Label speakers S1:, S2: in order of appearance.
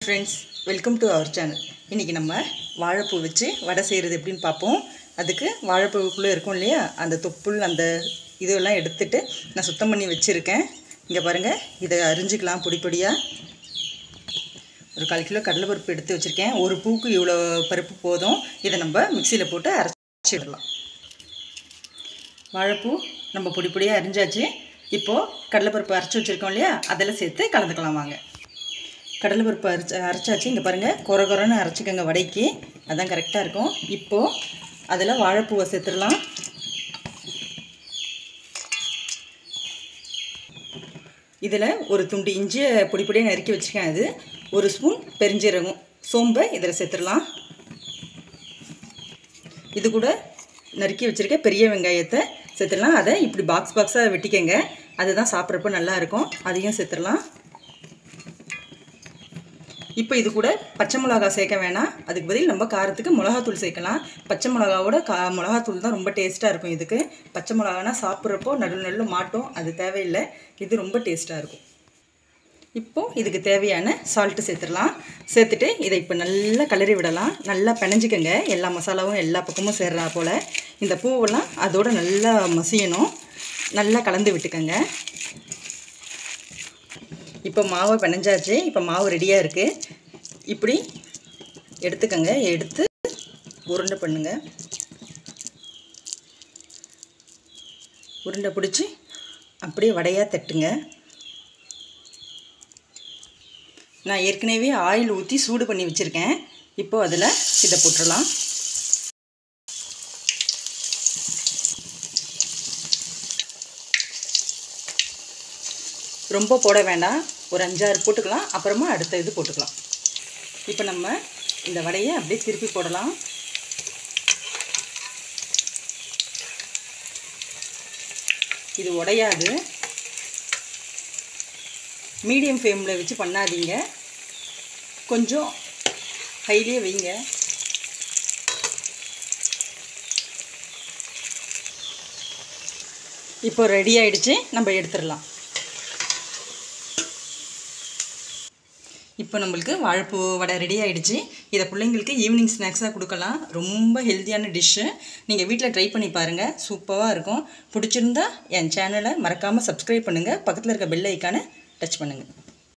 S1: friends welcome to our channel इनकी நம்ம வாழைப்பூ வச்சு வடை செய்யிறது எப்படின்னு பாப்போம் அதுக்கு வாழைப்பூக்குள்ள இருக்கும் இல்லையா அந்த தொப்புள் அந்த இதெல்லாம் எடுத்துட்டு நான் சுத்தம் பண்ணி வச்சிருக்கேன் இங்க பாருங்க இத அரிஞ்சிக்கலாம் பொடி பொடியா ஒரு 1/4 கிலோ கடலை பருப்பு எடுத்து வச்சிருக்கேன் ஒரு பூக்கு இவ்வளவு பருப்பு போதும் இத நம்ம மிக்ஸில போட்டு அரைச்சிடலாம் வாழைப்பூ நம்ம பொடி பொடியா அரிஞ்சாச்சு இப்போ கடலை பருப்பு அரைச்சு வச்சிருக்கோம் இல்லையா அதெல்லாம் சேர்த்து கலந்துக்கலாம் வாங்க கடலை பருப்பு அரைச்சாச்சு இங்க பாருங்க கொரகொரன்னு அரைச்சிக்கங்க வடைக்கு அதான் கரெக்ட்டா இருக்கும் இப்போ அதல வாழைப்பூவை சேர்த்துறலாம் இதல ஒரு துண்டு இஞ்சி பொடி பொடியா நறுக்கி வச்சிருக்கேன் அது ஒரு ஸ்பூன் பெருஞ்சீரகம் சோம்பை இதல சேர்த்துறலாம் இது கூட நறுக்கி வச்சிருக்க பெரிய வெங்காயத்தை சேர்த்துறலாம் அத இப்படி பாக்ஸ் பாக்ஸா வெட்டிக்கங்க அதுதான் சாப்பிறப்ப நல்லா இருக்கும் அதையும் சேர்த்துறலாம் இப்போ இது கூட பச்சை மிளகாய் சேர்க்க வேணாம் அதுக்கு பதில் நம்ம காரத்துக்கு மிளகாய் தூள் சேர்க்கலாம் பச்சை மிளகாயோட மிளகாய் தூள் தான் ரொம்ப டேஸ்டா இருக்கும் இதுக்கு பச்சை மிளகானா சாப்பிறப்போ நடுநடுல மாட்டோம் அது தேவையில்லை இது ரொம்ப டேஸ்டா இருக்கும் இப்போ இதுக்கு தேவையான salt சேர்த்துறலாம் சேர்த்துட்டு இதை இப்போ நல்லா கலரி விடலாம் நல்லா பிணைஞ்சிக்கங்க எல்லா மசாலாவும் எல்லா பக்கமும் சேர்றா போல இந்த பூவெல்லாம் அதோட நல்லா மசியணும் நல்லா கலந்து விட்டுக்கங்க இப்போ மாவு பிணைஞ்சாச்சு இப்போ மாவு ரெடியா இருக்கு இப்படி எடுத்துக்கங்க எடுத்து உருண்டை பண்ணுங்க உருண்டை பிடிச்சி அப்படியே வடையா தட்டுங்க நான் ஏற்கனவே ஆயில் ஊத்தி சூடு பண்ணி வச்சிருக்கேன் இப்போ அதல இத போட்டுறலாம் ரொம்ப போட வேண்டாம் ஒரு 5-6 போட்டுக்கலாம் அப்புறமா அடுத்து இது போட்டுக்கலாம் இப்போ நம்ம இந்த வடையை அப்படியே திருப்பி போடலாம் இது உடையாது மீடியம் ஃப்ளேம்ல வச்சு பண்ணாதீங்க கொஞ்சம் ஹைலியே வைங்க இப்போ ரெடி ஆயிடுச்சு நம்ம எடுத்துறலாம் இப்போ நமக்கு வாழைப்பூ வடை ரெடி ஆயிடுச்சு இத பிள்ளைங்களுக்கு ஈவினிங் ஸ்நாக்ஸா கொடுக்கலாம் ரொம்ப ஹெல்தியான டிஷ் நீங்க வீட்ல ட்ரை பண்ணி பாருங்க சூப்பரா இருக்கும் பிடிச்சிருந்தா என் சேனலை மறக்காம Subscribe பண்ணுங்க பக்கத்துல இருக்க பெல் ஐகானை டச் பண்ணுங்க